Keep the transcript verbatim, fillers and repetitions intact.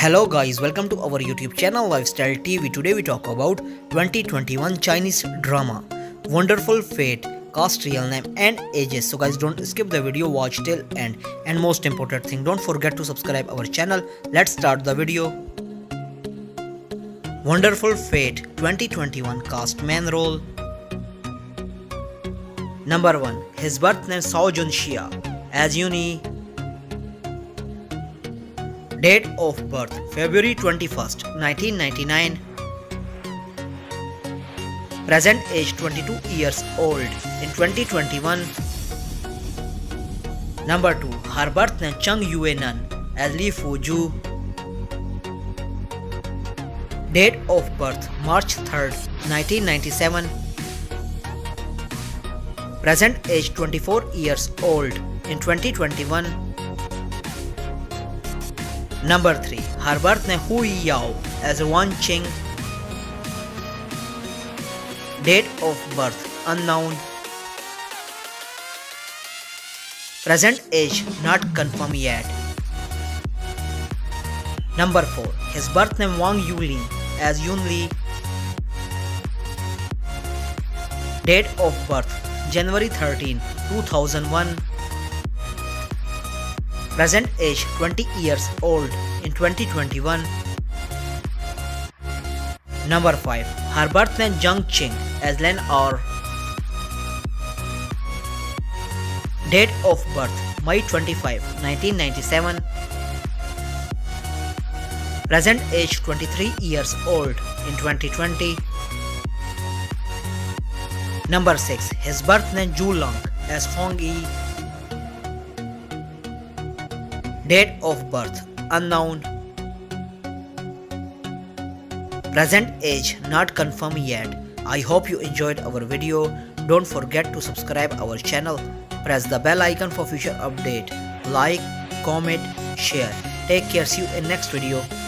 Hello guys, welcome to our YouTube channel Lifestyle T V. Today we talk about twenty twenty-one Chinese drama Wonderful Fate, cast, real name and ages. So guys, don't skip the video, watch till end. And most important thing, don't forget to subscribe our channel. Let's start the video. Wonderful Fate twenty twenty-one cast, main role. Number one. His birth name Cao Jun Xiang as Uni. Date of birth February twenty-first, nineteen ninety-nine. Present age twenty-two years old in twenty twenty-one. Number two. Her birth name Zhang Yue Nan as Li Fuzhu. Date of birth March third, nineteen ninety-seven. Present age twenty-four years old in twenty twenty-one. Number three. Her birth name Miao as Wang Qing. Date of birth unknown. Present age not confirmed yet. Number four. His birth name Wang Yuli as Yun Li. Date of birth January thirteenth, two thousand one. Present age twenty years old in twenty twenty-one. Number five. Her birth name Zhang Qing as Len or. Date of birth May twenty-fifth, nineteen ninety-seven. Present age twenty-three years old in twenty twenty. Number six. His birth name Zhulang as Huang. Date of birth unknown. Present age not confirmed yet. I hope you enjoyed our video. Don't forget to subscribe our channel. Press the bell icon for future update. Like, comment, share. Take care. See you in next video.